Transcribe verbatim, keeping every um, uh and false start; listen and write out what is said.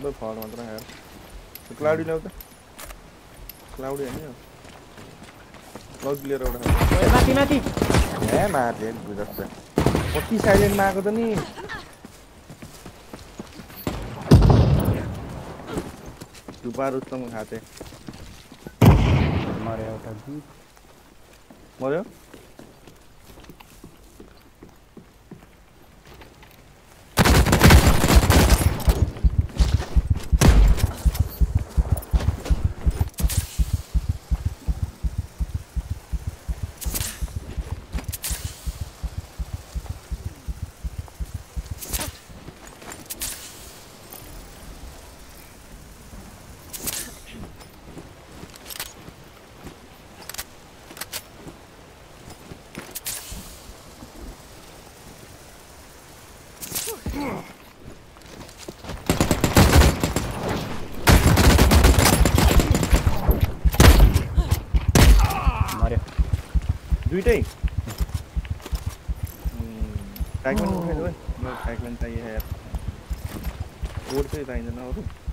त थर्ड मात्र यार क्लाउडी ल्याउ त क्लाउडी हैन यो लग क्लियर एउटा ओए माथि माथि ए माथि गुजस्छ कति साइलेन्ट माको त नि दुबार उस्तम खाते मरे एउटा दि मर्यो दुईटै ट्यागमेन्ट उठाइदेऊ है म ट्यागमेन्ट चाहियो यार कोड चाहिँ चाहिँदैन अरू